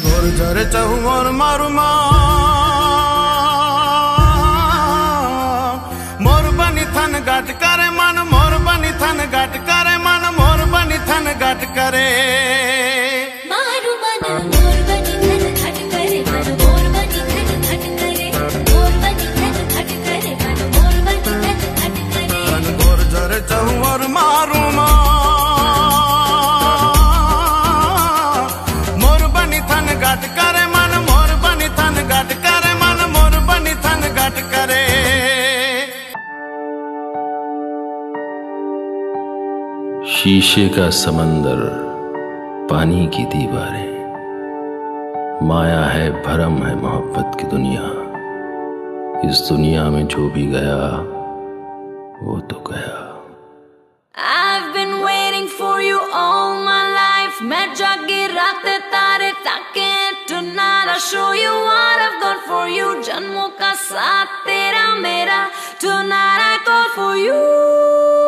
और जरे चाहूं और मारू मोर बनी थन गाट करे मन, मोर बनी थन गाट करे मन, मोर बनी थन गाट करे मारू मन मोर बनी थन घट करे मन, मोर बनी थन घट करे, मोर बनी थन घट करे मन, मोर बनी थन घट करे। मन गोर जरे चाहूं और मारू मोर बनी थन गाट करे मन, मोर बनी थन गाट करे मन, मोर बनी थन गाट करे। शीशे का समंदर, पानी की दीवारें, माया है भरम है मोहब्बत की दुनिया। इस दुनिया में जो भी गया वो तो गया। I've been waiting for you all my life, मैं जागी रात तारे ताके tonight I'll show you what I've got for you, जन्मों का साथ तेरा मेरा tonight I go for you।